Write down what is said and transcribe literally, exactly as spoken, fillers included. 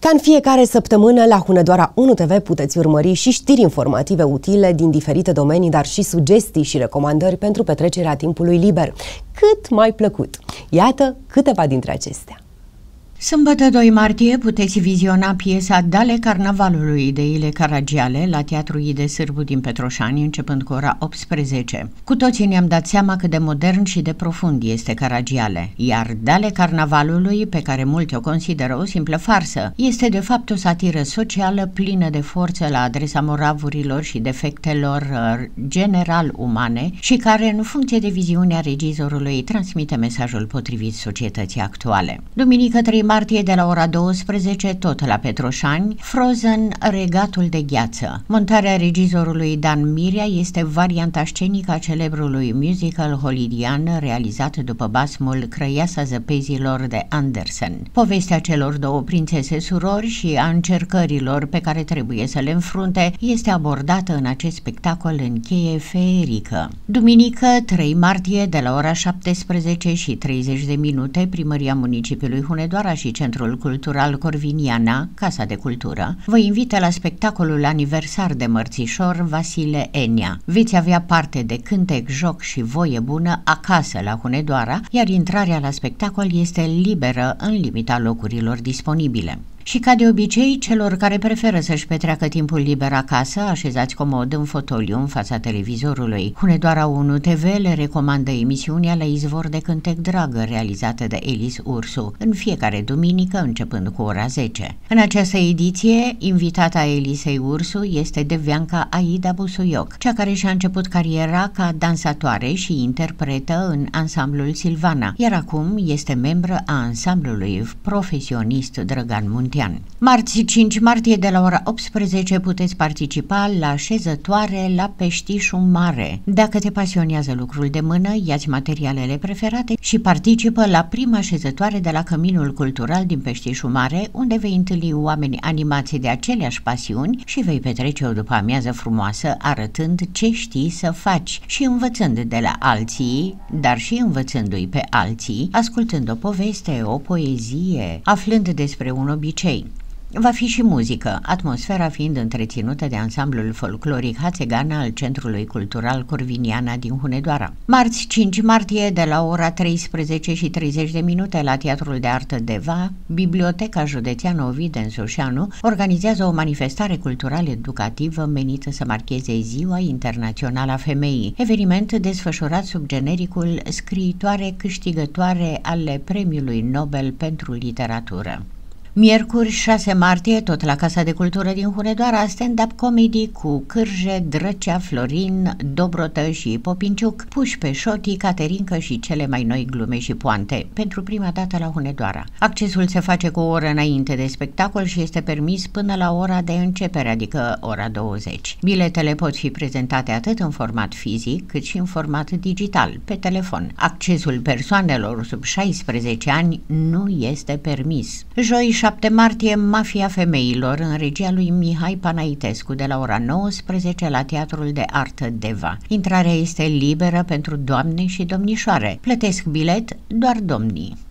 Ca în fiecare săptămână, la Hunedoara unu T V puteți urmări și știri informative utile din diferite domenii, dar și sugestii și recomandări pentru petrecerea timpului liber, cât mai plăcut. Iată câteva dintre acestea. Sâmbătă doi martie puteți viziona piesa Dale Carnavalului de Ile Caragiale la Teatrul I D Sârbu din Petroșani, începând cu ora optsprezece. Cu toții ne-am dat seama cât de modern și de profund este Caragiale, iar Dale Carnavalului, pe care mulți o consideră o simplă farsă, este de fapt o satiră socială plină de forță la adresa moravurilor și defectelor general umane și care, în funcție de viziunea regizorului, transmite mesajul potrivit societății actuale. Duminică trei martie de la ora douăsprezece, tot la Petroșani, Frozen, Regatul de Gheață. Montarea regizorului Dan Mirea este varianta scenică a celebrului musical hollywoodian realizat după basmul Crăiasa zăpezilor de Andersen. Povestea celor două prințese surori și a încercărilor pe care trebuie să le înfrunte este abordată în acest spectacol în cheie feerică. Duminică trei martie de la ora șaptesprezece și treizeci de minute, Primăria Municipiului Hunedoara și Centrul Cultural Corviniana, Casa de Cultură, vă invită la spectacolul aniversar de mărțișor Vasile Enia. Veți avea parte de cântec, joc și voie bună acasă la Hunedoara, iar intrarea la spectacol este liberă în limita locurilor disponibile. Și ca de obicei, celor care preferă să-și petreacă timpul liber acasă, așezați comod în fotoliu în fața televizorului, Hunedoara unu T V le recomandă emisiunea La Izvor de cântec dragă, realizată de Elis Ursu, în fiecare duminică, începând cu ora zece. În această ediție, invitata Elisei Ursu este deveanca Aida Busuioc, cea care și-a început cariera ca dansatoare și interpretă în ansamblul Silvana, iar acum este membră a ansamblului profesionist Drăgan Muntean. Marți cinci martie de la ora optsprezece puteți participa la șezătoare la Peștișul Mare. Dacă te pasionează lucrul de mână, ia-ți materialele preferate și participă la prima șezătoare de la Căminul Cultural din Peștișul Mare, unde vei întâlni oameni animați de aceleași pasiuni și vei petrece o după-amiază frumoasă arătând ce știi să faci și învățând de la alții, dar și învățându-i pe alții, ascultând o poveste, o poezie, aflând despre un obicei. Va fi și muzică, atmosfera fiind întreținută de ansamblul folcloric Hațegana al Centrului Cultural Corviniana din Hunedoara. Marți cinci martie de la ora treisprezece și treizeci de minute la Teatrul de Artă Deva, Biblioteca Județeană Ovid Ensușeanu organizează o manifestare cultural-educativă menită să marcheze Ziua Internațională a Femeii, eveniment desfășurat sub genericul Scriitoare câștigătoare ale Premiului Nobel pentru Literatură. Miercuri șase martie, tot la Casa de Cultură din Hunedoara, stand-up comedy cu Cârje, Drăcea, Florin, Dobrotă și Popinciuc, puși pe șotii, Caterincă și cele mai noi glume și poante, pentru prima dată la Hunedoara. Accesul se face cu o oră înainte de spectacol și este permis până la ora de începere, adică ora douăzeci. Biletele pot fi prezentate atât în format fizic, cât și în format digital, pe telefon. Accesul persoanelor sub șaisprezece ani nu este permis. Joi șapte martie, Mafia Femeilor, în regia lui Mihai Panaitescu, de la ora nouăsprezece la Teatrul de Artă Deva. Intrarea este liberă pentru doamne și domnișoare. Plătesc bilet doar domnii.